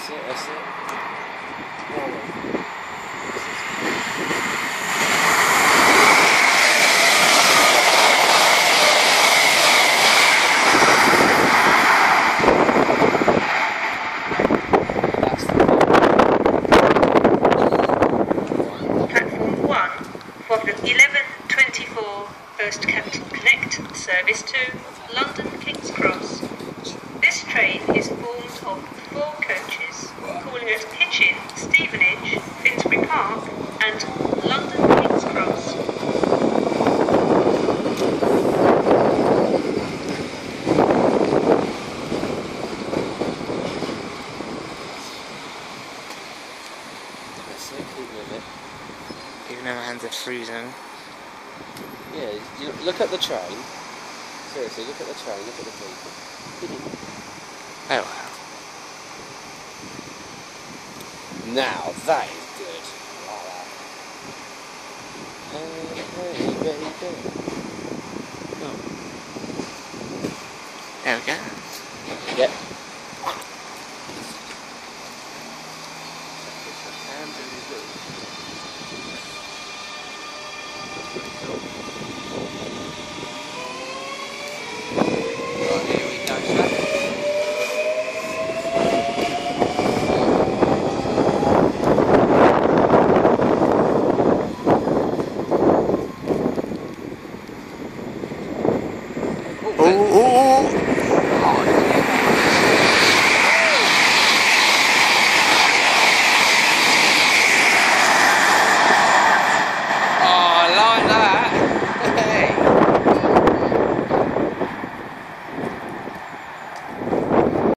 That's it. Oh. Platform 1 for the 11:24 First Capital Connect service to London King's Cross. This train is formed of 4 coaches, calling at Hitchin, Stevenage, Finsbury Park and London King's Cross. That's it, keep with it. Even though my hands are freezing. Yeah, you look at the train. Seriously, look at the train, look at the people. Oh wow. Now, that is good. I like that. Hey, baby. There we go. Yep.